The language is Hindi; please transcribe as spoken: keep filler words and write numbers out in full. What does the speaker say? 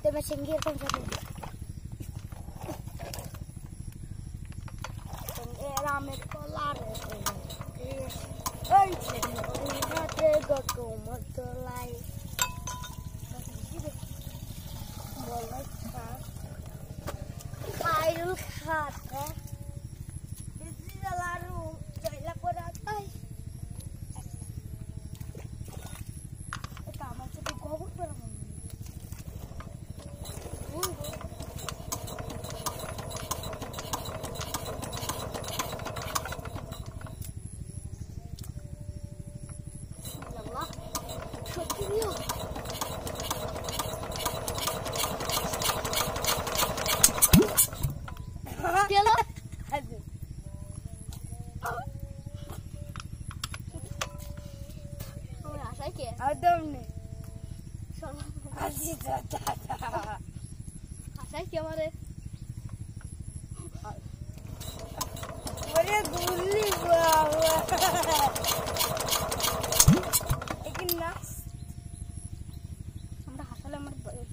Kita masih nggirkan satu. Era में कोला रे ओय ना ते गको मत लाई बोला था आयु खाता बिजी जला रूम चला पड़ा आई काम से तो बहुत बड़ा Adam nih. Aziz ada. Asal kemana? Boleh guli bawa. Ikan nas. Sampai asal lemar boleh.